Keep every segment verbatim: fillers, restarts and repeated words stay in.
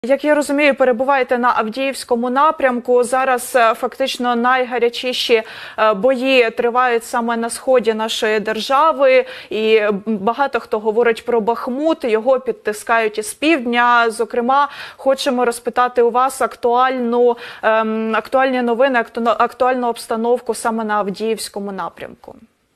Як я розумію, перебуваєте на Авдіївському напрямку. Зараз фактично найгарячіші бої тривають саме на сході нашої держави. І багато хто говорить про Бахмут, його підтискають із півдня. Зокрема, хочемо розпитати у вас актуальну, ем, актуальні новини, актуальну обстановку саме на Авдіївському напрямку.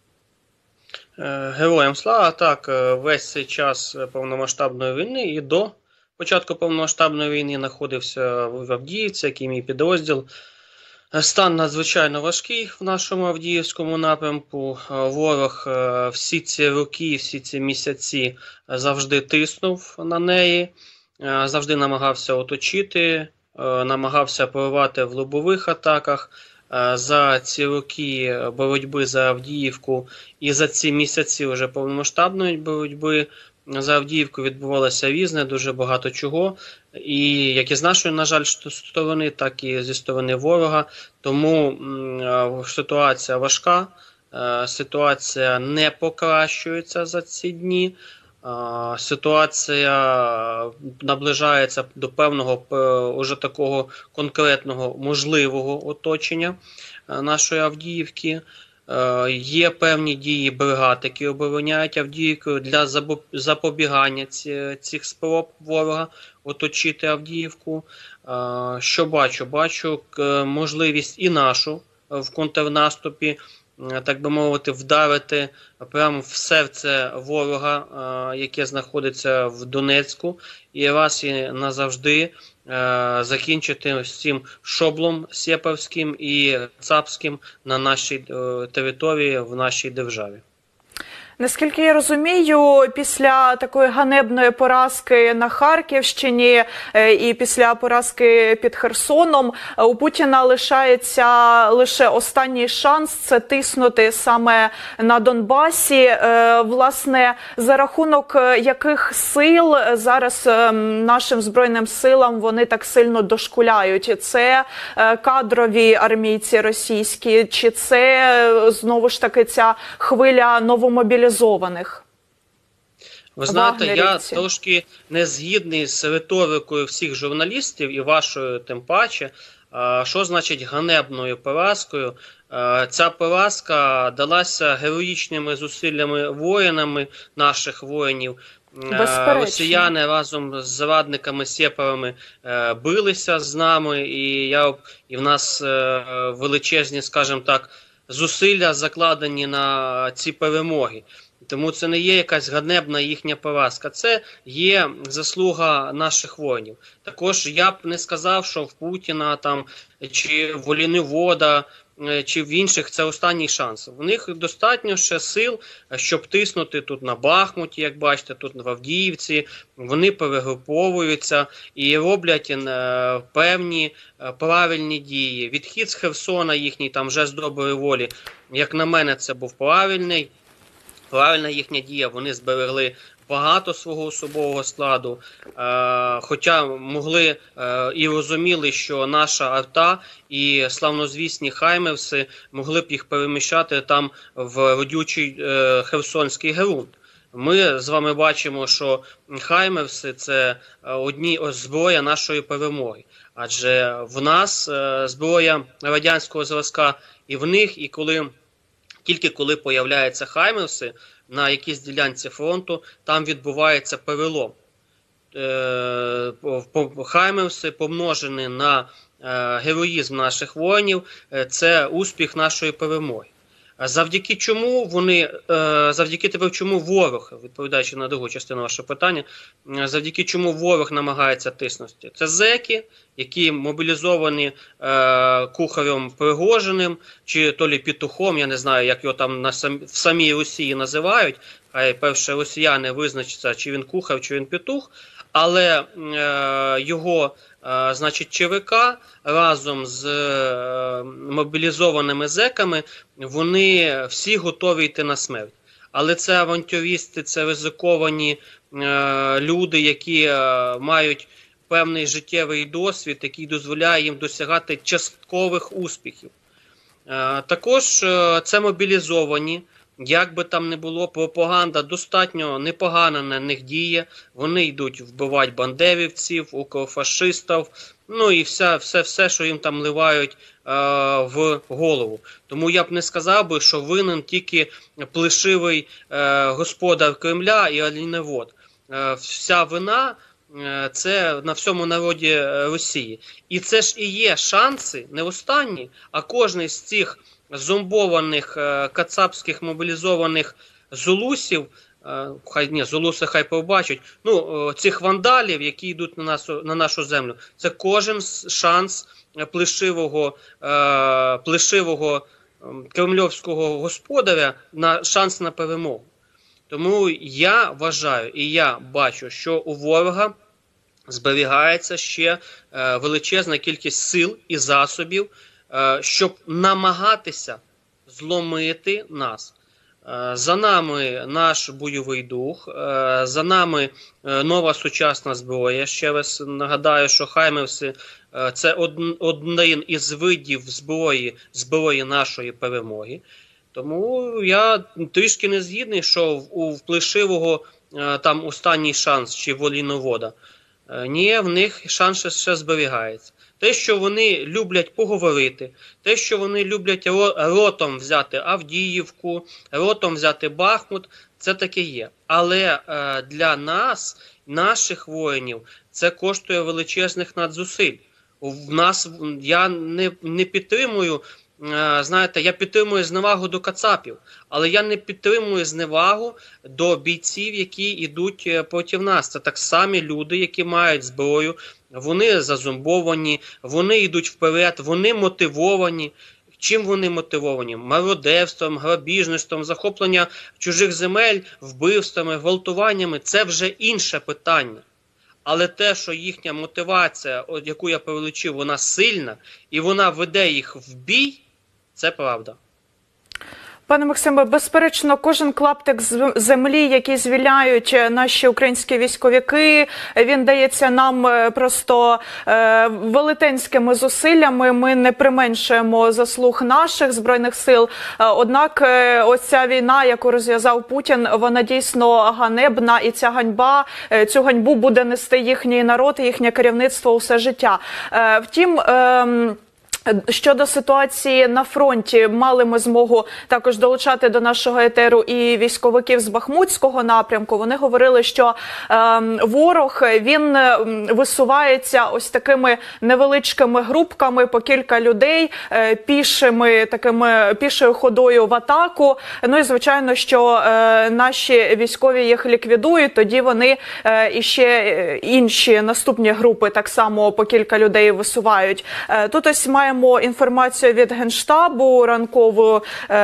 Героям слава. Так, весь цей час повномасштабної війни і до початку повномасштабної війни знаходився в Авдіївці, який мій підрозділ. Стан надзвичайно важкий в нашому Авдіївському напрямку. Ворог всі ці роки, всі ці місяці завжди тиснув на неї, завжди намагався оточити, намагався прорвати в лобових атаках. За ці роки боротьби за Авдіївку і за ці місяці вже повномасштабної боротьби за Авдіївку відбувалося різне, дуже багато чого. І як і з нашої, на жаль, сторони, так і зі сторони ворога. Тому м, ситуація важка, е, ситуація не покращується за ці дні. Е, ситуація наближається до певного е, уже такого конкретного можливого оточення е, нашої Авдіївки. Є певні дії бригад, які обороняють Авдіївку для запобігання цих спроб ворога оточити Авдіївку. Що бачу? Бачу можливість і нашу в контрнаступі, так би мовити, вдарити прямо в серце ворога, яке знаходиться в Донецьку, і раз і назавжди закінчити з цим шоблом сєпарським і цапським на нашій території, в нашій державі. Наскільки я розумію, після такої ганебної поразки на Харківщині і після поразки під Херсоном у Путіна лишається лише останній шанс – це тиснути саме на Донбасі. Власне, за рахунок яких сил зараз нашим Збройним силам вони так сильно дошкуляють? Це кадрові армійці російські, чи це знову ж таки ця хвиля новомобілізованих? Ви знаєте, я трошки не згідний з риторикою всіх журналістів і вашою тим паче. Що значить ганебною поразкою? Ця поразка далася героїчними зусиллями воїнами, наших воїнів. Росіяни разом з зрадниками, сєпарами билися з нами, і, я, і в нас величезні, скажімо так, зусилля закладені на ці перемоги. Тому це не є якась ганебна їхня поразка, це є заслуга наших воїнів. Також я б не сказав, що в Путіна там, чи в Олійневода, чи в інших це останній шанс. В них достатньо ще сил, щоб тиснути тут на Бахмуті, як бачите, тут в Авдіївці. Вони перегруповуються і роблять е, певні е, правильні дії. Відхід з Херсона їхній там вже з доброї волі, як на мене, це був правильний. Правильна їхня дія, вони зберегли багато свого особового складу, е, хоча могли е, і розуміли, що наша арта і славнозвісні хаймерси могли б їх переміщати там в родючий е, херсонський ґрунт. Ми з вами бачимо, що хаймерси – це одні зброя нашої перемоги. Адже в нас е, зброя радянського зразка і в них, і коли... Тільки коли появляються хаймерси на якійсь ділянці фронту, там відбувається перелом. Е, хаймерси, помножені на е, героїзм наших воїнів, е, це успіх нашої перемоги. Завдяки чому вони, е, завдяки тепер чому ворог, відповідаючи на другу частину вашого питання, е, завдяки чому ворог намагається тиснути? Це зеки, які мобілізовані е, Кухарем Пригожиним, чи то лі Петухом, я не знаю, як його там на сам, в самій Росії називають, хай перше росіяни визначаться, чи він Кухар, чи він Петух, але е, його, е, значить, ЧВК разом з е, мобілізованими зеками, вони всі готові йти на смерть. Але це авантюристи, це ризиковані е, люди, які е, мають певний життєвий досвід, який дозволяє їм досягати часткових успіхів. Е, також е, це мобілізовані Як би там не було, пропаганда достатньо непогано на них діє. Вони йдуть вбивати бандерівців, укрофашистів, ну і все, все, все що їм там ливають е, в голову. Тому я б не сказав би, що винен тільки плешивий е, господар Кремля і олійновод. Е, вся вина е, це на всьому народі Росії. І це ж і є шанси, не останні, а кожний з цих зомбованих е, кацапських мобілізованих зулусів, е, хай ні, зулуси хай побачать, ну, е, цих вандалів, які йдуть на, нас, на нашу землю, це кожен шанс плешивого, е, плешивого е, кремльовського господаря на шанс на перемогу. Тому я вважаю і я бачу, що у ворога зберігається ще е, величезна кількість сил і засобів, щоб намагатися зломити нас. За нами наш бойовий дух, за нами нова сучасна зброя. Ще раз нагадаю, що хаймерси – це один із видів зброї, зброї нашої перемоги. Тому я трішки не згідний, що у плешивого там останній шанс чи в олійновода. Ні, в них шанс ще зберігається. Те, що вони люблять поговорити, те, що вони люблять ротом взяти Авдіївку, ротом взяти Бахмут, це таке є. Але е, для нас, наших воїнів, це коштує величезних надзусиль. В нас, я не, не підтримую, е, знаєте, я підтримую зневагу до кацапів, але я не підтримую зневагу до бійців, які йдуть проти нас. Це так самі люди, які мають зброю, вони зазомбовані, вони йдуть вперед, вони мотивовані. Чим вони мотивовані? Мародерством, грабіжництвом, захоплення чужих земель, вбивствами, гвалтуваннями – це вже інше питання. Але те, що їхня мотивація, яку я перелічив, вона сильна, і вона веде їх в бій, це правда. Пане Максиме, безперечно, кожен клаптик землі, який звільняють наші українські військовики, він дається нам просто е, велетенськими зусиллями. Ми не применшуємо заслуг наших Збройних сил. Однак е, ось ця війна, яку розв'язав Путін, вона дійсно ганебна. І ця ганьба, е, цю ганьбу буде нести їхній народ, їхнє керівництво усе життя. Е, втім, е, щодо ситуації на фронті, мали ми змогу також долучати до нашого етеру і військовиків з Бахмутського напрямку. Вони говорили, що е, ворог, він висувається ось такими невеличкими групками по кілька людей, е, пішими, такими, пішою ходою в атаку. Ну і звичайно, що е, наші військові їх ліквідують, тоді вони е, і ще інші наступні групи так само по кілька людей висувають. Е, тут ось маємо інформацію від Генштабу ранкову.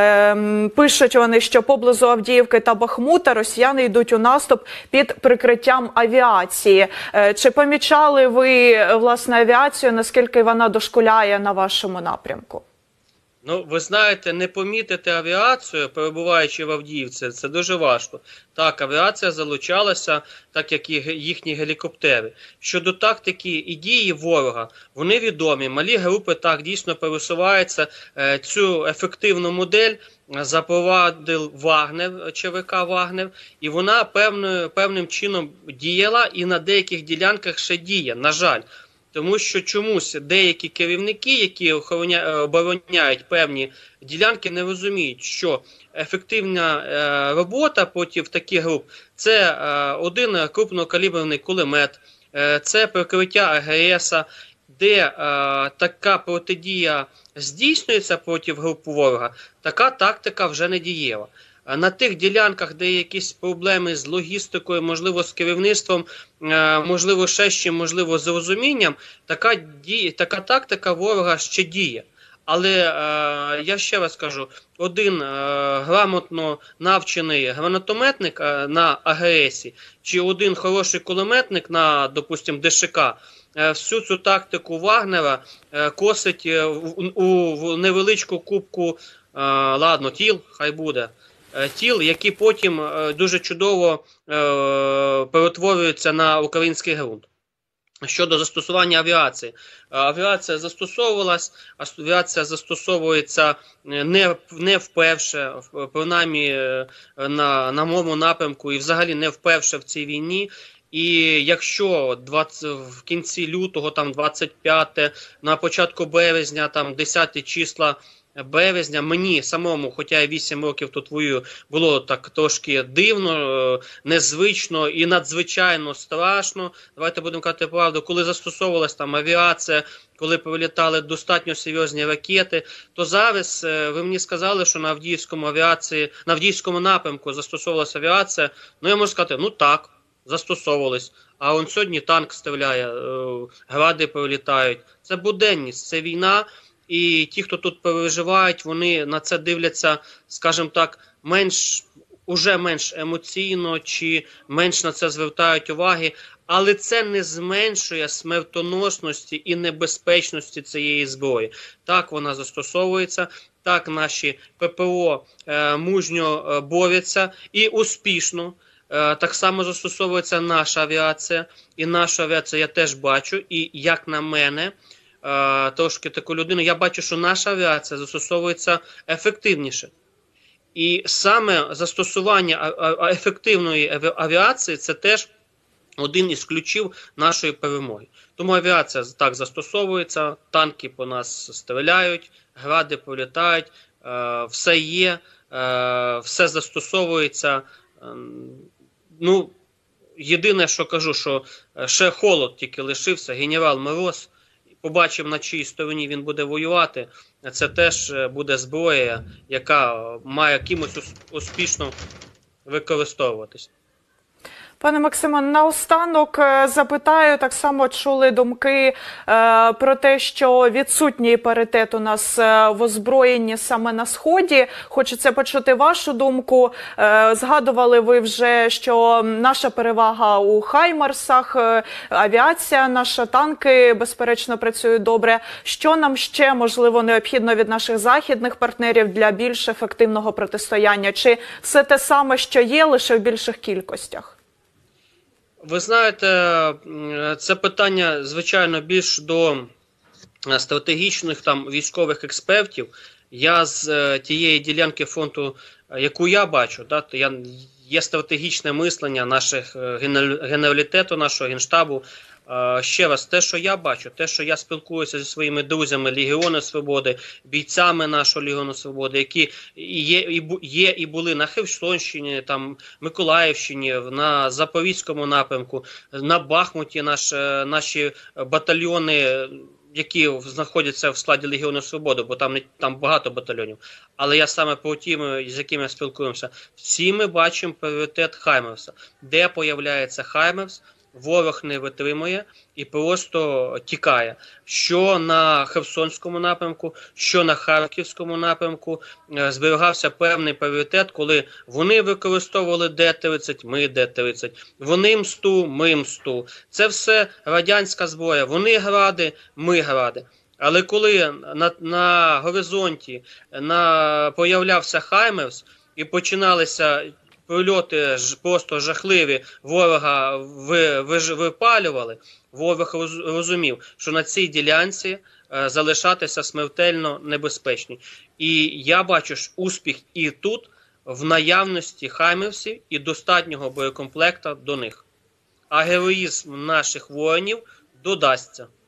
Е, пишуть вони, що поблизу Авдіївки та Бахмута росіяни йдуть у наступ під прикриттям авіації. Е, чи помічали ви, власне, авіацію, наскільки вона дошкуляє на вашому напрямку? Ну, ви знаєте, не помітити авіацію, перебуваючи в Авдіївці, це дуже важко. Так, авіація залучалася, так як і їхні гелікоптери. Щодо тактики і дії ворога, вони відомі. Малі групи так дійсно пересуваються. Цю ефективну модель запровадив Вагнер, ЧВК Вагнер, і вона певною, певним чином діяла і на деяких ділянках ще діє, на жаль. Тому що чомусь деякі керівники, які обороняють певні ділянки, не розуміють, що ефективна робота проти таких груп – це один крупнокаліберний кулемет, це прикриття АГС, де така протидія здійснюється проти групи ворога, така тактика вже не дієва. На тих ділянках, де є якісь проблеми з логістикою, можливо, з керівництвом, можливо, ще з чим, можливо, з розумінням, така, дія, така тактика ворога ще діє. Але е, я ще раз кажу, один е, грамотно навчений гранатометник е, на АГСі, чи один хороший кулеметник на, допустим, ДШК, е, всю цю тактику Вагнера е, косить е, у, у, в невеличку кубку, е, ладно, тіл, хай буде, тіл, які потім дуже чудово е, перетворюються на український ґрунт. Щодо застосування авіації. Авіація застосовувалась, авіація застосовується не, не вперше, принаймні на, на моєму напрямку, і взагалі не вперше в цій війні. І якщо двадцять, в кінці лютого, там двадцять п'яте, на початку березня, там десяте числа березня, мені самому, хоча я вісім років тут воюю, було так трошки дивно, незвично і надзвичайно страшно. Давайте будемо казати правду, коли застосовувалась там авіація, коли прилітали достатньо серйозні ракети, то зараз ви мені сказали, що на Авдіївському авіації, на Авдіївському напрямку застосовувалася авіація. Ну, я можу сказати, ну так, застосовувались. А он сьогодні танк стріляє, гради прилітають. Це буденність, це війна. І ті, хто тут переживають, вони на це дивляться, скажімо так, менш, уже менш емоційно чи менш на це звертають уваги. Але це не зменшує смертоносності і небезпечності цієї зброї. Так вона застосовується, так наші ППО е, мужньо борються і успішно. Е, так само застосовується наша авіація. І нашу авіацію я теж бачу. І як на мене, е, трошки таку людину, я бачу, що наша авіація застосовується ефективніше. І саме застосування ефективної авіації – це теж один із ключів нашої перемоги. Тому авіація так застосовується, танки по нас стріляють, гради прилітають, все є, все застосовується. Ну, єдине, що кажу, що ще холод тільки лишився, генерал Мороз, побачимо, на чиїй стороні він буде воювати, це теж буде зброя, яка має кимось успішно використовуватись. Пане Максиме, наостанок запитаю, так само чули думки е, про те, що відсутній паритет у нас в озброєнні саме на Сході. Хочеться почути вашу думку. Е, згадували ви вже, що наша перевага у Хаймарсах, е, авіація наша, танки, безперечно, працюють добре. Що нам ще, можливо, необхідно від наших західних партнерів для більш ефективного протистояння? Чи все те саме, що є, лише в більших кількостях? Ви знаєте, це питання, звичайно, більш до стратегічних там військових експертів. Я з тієї ділянки фронту, яку я бачу, да, то я, є стратегічне мислення наших генералітету, нашого генштабу. Ще раз, те, що я бачу, те, що я спілкуюся зі своїми друзями Легіону Свободи, бійцями нашого Легіону Свободи, які є і, є і були на Херсонщині, там, Миколаївщині, на Запорізькому напрямку, на Бахмуті наш, наші батальйони, які знаходяться в складі Легіону Свободи, бо там, там багато батальйонів. Але я саме про ті, з якими спілкуємося, всі ми бачимо пріоритет Хаймерса. Де появляється Хаймерс, ворог не витримує і просто тікає. Що на Херсонському напрямку, що на Харківському напрямку зберігався певний пріоритет, коли вони використовували Д тридцять, ми Д тридцять. Вони мсту, ми мсту. Це все радянська зброя. Вони гради, ми гради. Але коли на, на горизонті на, появлявся Хаймерс і починалися прильоти просто жахливі, ворога випалювали, ворог розумів, що на цій ділянці залишатися смертельно небезпечно. І я бачу успіх і тут, в наявності хаймерсів і достатнього боєкомплекта до них. А героїзм наших воїнів додасться.